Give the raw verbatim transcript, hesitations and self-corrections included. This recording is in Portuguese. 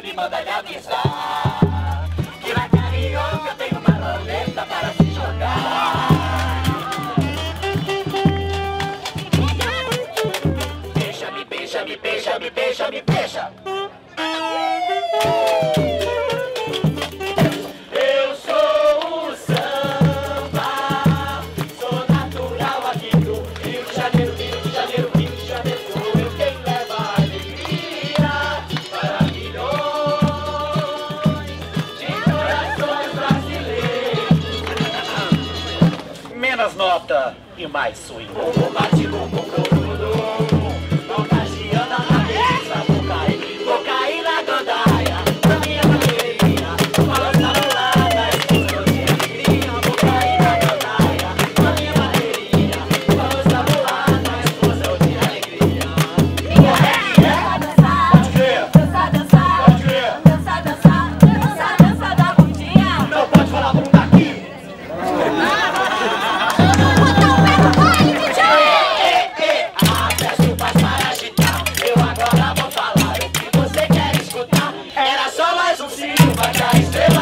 me manda lhe avisar que na carioca eu tenho uma roleta para se jogar. Beija-me, beija-me, beija-me, beija-me, beija. Eu sou o samba, sou natural aqui do Rio de Janeiro, Rio de Janeiro, Rio de Janeiro. Sou eu quem leva a alegria para milhões de corações brasileiros. Menos nota e mais swing. Bumbum bate, bumbum produto, contagiando a cabeça. Vou cair, vou cair na gandaia da minha bateria. Balança mulata, explosão de alegria. Vou cair na gandaia da minha bateria. Balança mulata, explosão de alegria. Dançar, dançar, pode crer. Dançar, dançar, pode crer. Dançar, dançar, dançar, dançar da bundinha. Não pode falar bunda aqui. Era só mais um cílio, mas a estrela